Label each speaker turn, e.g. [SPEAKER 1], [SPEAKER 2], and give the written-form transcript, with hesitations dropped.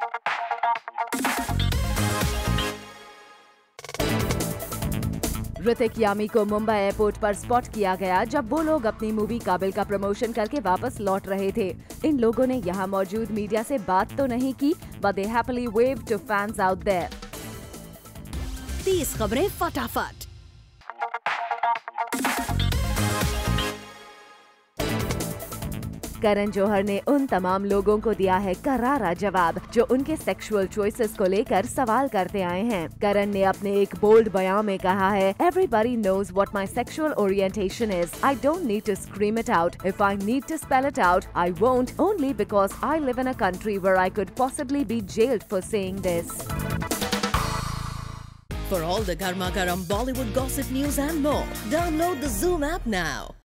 [SPEAKER 1] ऋतिक यामी को मुंबई एयरपोर्ट पर स्पॉट किया गया जब वो लोग अपनी मूवी काबिल का प्रमोशन करके वापस लौट रहे थे। इन लोगों ने यहाँ मौजूद मीडिया से बात तो नहीं की, but they happily waved to fans out there.
[SPEAKER 2] 30 खबरें फटाफट।
[SPEAKER 1] करण जौहर ने उन तमाम लोगों को दिया है करारा जवाब जो उनके सेक्सुअल चॉइसेस को लेकर सवाल करते आए हैं। करण ने अपने एक बोल्ड बयान में कहा है, everybody knows what my sexual orientation is. I don't need to scream it out. If I need to spell it out, I won't, only because I live in a country where I could possibly be jailed for saying this.
[SPEAKER 2] For all the Garma Garam Bollywood gossip news and more, download the Zoom app now.